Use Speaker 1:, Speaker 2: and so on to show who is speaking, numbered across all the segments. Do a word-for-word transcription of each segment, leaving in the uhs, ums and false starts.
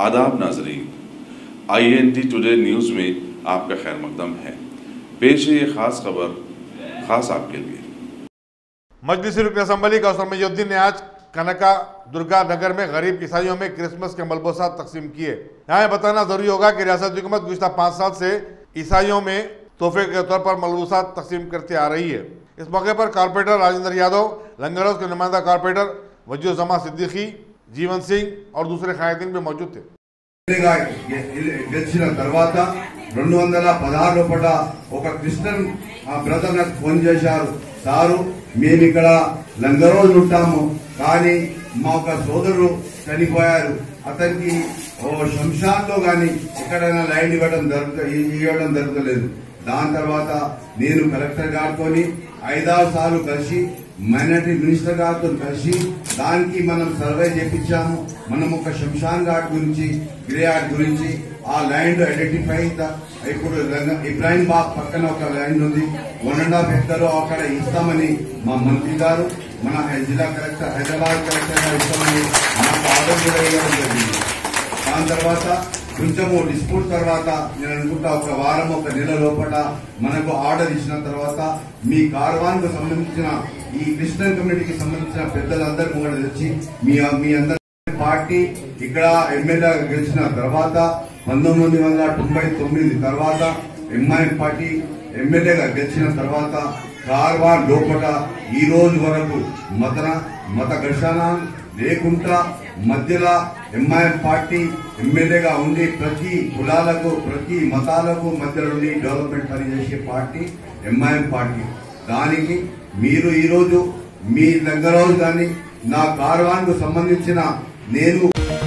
Speaker 1: आदाब नाजरीन, I N T today news में आपका खैर मकदम है। पेश है ये खास खबर खास आपके लिए।
Speaker 2: मजलिस रुकन असम्बली कौसर मईनुद्दीन ने आज कनका दुर्गा नगर में गरीब ईसाइयों में क्रिसमस के मलबूसात तकसीम किए। यहाँ बताना जरूरी होगा कि रियासत हुकूमत गुज़श्ता पाँच साल से ईसाइयों में तोहफे के तौर पर मलबूसात तकसीम करती आ रही है। इस मौके पर कारपोरेटर राजेंद्र यादव, लंगर हाउस के नुमाइंदा कारपोरेटर वजूज़मा सिद्दीकी, जीवन सिंह और दूसरे कायदीन भी मौजूद थे।
Speaker 3: గెలిచిన తర్వాత రెండు వందల పదహారు లోపల ఒక క్రిస్టియన్ బ్రదర్ నాకు ఫోన్ చేశారు, సారు మేము ఇక్కడ లంగర్ రోజు ఉంటాము, కానీ మా ఒక సోదరుడు చనిపోయారు, అతనికి ఓ శంషాన్ లో గాని ఎక్కడైనా లైన్ ఇవ్వడం జరుగుత ఇవ్వడం జరగలేదు. దాని తర్వాత నేను కలెక్టర్ గారితో ఐదారు సార్లు కలిసి మైనారిటీ మినిస్టర్ గారితో కలిసి దానికి మనం సర్వే చేపించాము. మనం ఒక శంషాన్ ఘాట్ గురించి, గ్రేయార్డ్ గురించి ఆ ల్యాండ్ ఐడెంటిఫై ఇప్పుడు ఇబ్రాహిం బాగ్ పక్కన ఒక ల్యాండ్ ఉంది, వన్ అండ్ హాఫ్ ఎకర్ అక్కడ ఇస్తామని మా మంత్రి గారు, మన జిల్లా కలెక్టర్, హైదరాబాద్ కలెక్టర్ గారు ఇస్తామని నాకు ఆర్డర్ కూడా ఇవ్వడం జరిగింది. దాని తర్వాత కొంచెము డిస్ప్యూట్ తర్వాత నేను అనుకుంటా ఒక వారం ఒక నెల లోపల మనకు ఆర్డర్ ఇచ్చిన తర్వాత మీ కార్వాన్ కు సంబంధించిన ఈ క్రిస్టియన్ కమ్యూనిటీకి సంబంధించిన పెద్దలందరూ కూడా తెచ్చి మీ మీ అందరి పార్టీ ఇక్కడ ఎమ్మెల్యే గెలిచిన తర్వాత పంతొమ్మిది వందల తొంభై తొమ్మిది తర్వాత ఎంఐఎం పార్టీ ఎమ్మెల్యేగా గెలిచిన తర్వాత కార్వాన్ లోపల ఈ రోజు వరకు మత మత ఘర్షణ లేకుండా మధ్యలో ఎంఐఎం పార్టీ ఎమ్మెల్యేగా ఉండి ప్రతి కులాలకు ప్రతి మతాలకు మధ్యలో ఉండి డెవలప్మెంట్ పనిచేసే పార్టీ ఎంఐఎం పార్టీ. దానికి మీరు ఈరోజు మీ దగ్గర రోజు కానీ నా కార్వాన్ కు సంబంధించిన నేను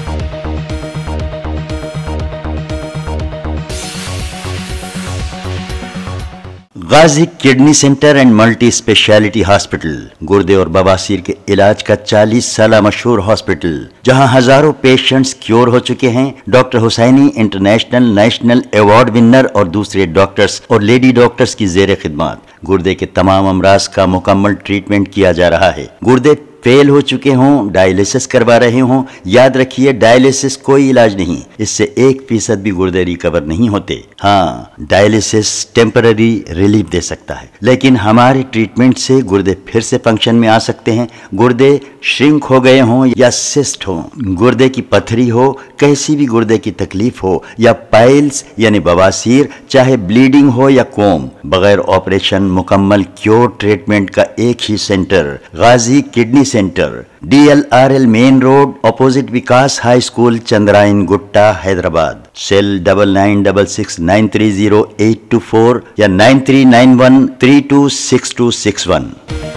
Speaker 4: Ghazi kidney center and multi specialty hospital गुर्दे और बवासीर के इलाज का चालीस साल मशहूर हॉस्पिटल, जहां हजारों पेशेंट्स क्योर हो चुके हैं। Doctor Hussaini international national award winner और दूसरे डॉक्टर्स और लेडी डॉक्टर्स की जेर खिदमत गुर्दे के तमाम अमराज का मुकम्मल ट्रीटमेंट किया जा रहा है। गुर्दे फेल हो चुके हों, डायलिसिस करवा रहे हों, याद रखिए डायलिसिस कोई इलाज नहीं, इससे एक फीसद भी गुर्दे रिकवर नहीं होते। हाँ, डायलिसिस टेम्पररी रिलीफ दे सकता है, लेकिन हमारे ट्रीटमेंट से गुर्दे फिर से फंक्शन में आ सकते हैं। गुर्दे श्रिंक हो गए हों या सिस्ट हो, गुर्दे की पथरी हो, कैसी भी गुर्दे की तकलीफ हो या पाइल्स यानी बवासीर, चाहे ब्लीडिंग हो या कोम, बगैर ऑपरेशन मुकम्मल क्योर ट्रीटमेंट का एक ही center Ghazi kidney center, D L R L main road, opposite Vikas high school, Chandrayangutta, Hyderabad. Cell double nine double six nine three zero eight two four या nine three nine one three two six two six one.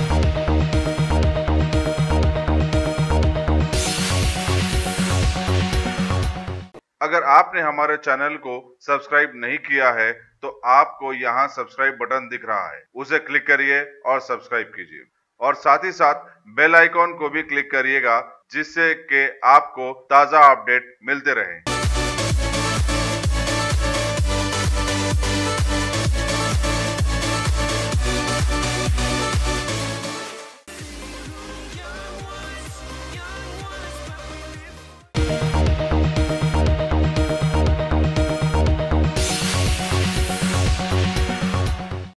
Speaker 1: अगर आपने हमारे channel को subscribe नहीं किया है तो आपको यहाँ सब्सक्राइब बटन दिख रहा है, उसे क्लिक करिए और सब्सक्राइब कीजिए, और साथ ही साथ बेल आइकॉन को भी क्लिक करिएगा, जिससे कि आपको ताज़ा अपडेट मिलते रहें।